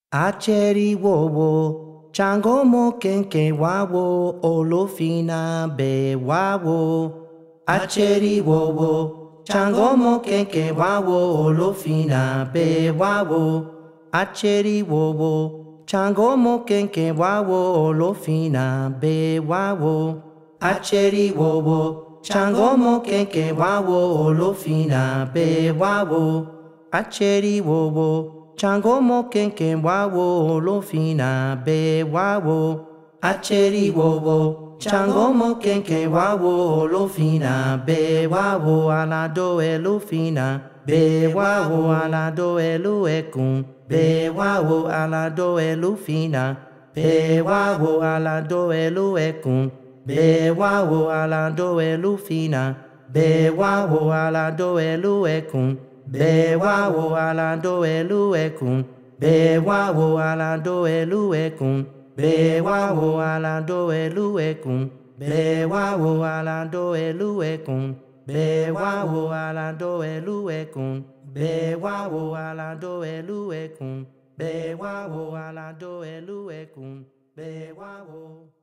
Acheri wo wo, chango mo kenke wa wo, olofina be wa wo. Acheri wo wo, chango mo kenke wa wo, olofina be wa wo. Acheri wo wo, chango mo kenke wa wo, olofina be wa wo. Acheri wo wo, chango mo kenke wa wo, olofina be wa wo. Acheri wo wo. Chango mo kenke wa wo, olofina be wa wo. Acheri wo wo. Chango mo kenke wa wo, olofina be wa wo. Alado elofina be wa wo. Alado eluekun be wa wo. Alado elofina be wa wo. Alado eluekun be wa wo. Alado elofina be wa wo. Alado eluekun be wa wo, alado eluekun be wa wo, alado eluekun be wa wo, alado eluekun be wa wo, alado eluekun be wa wo, alado eluekun be wa wo, alado eluekun be wa wo, alado eluekun be wa wo.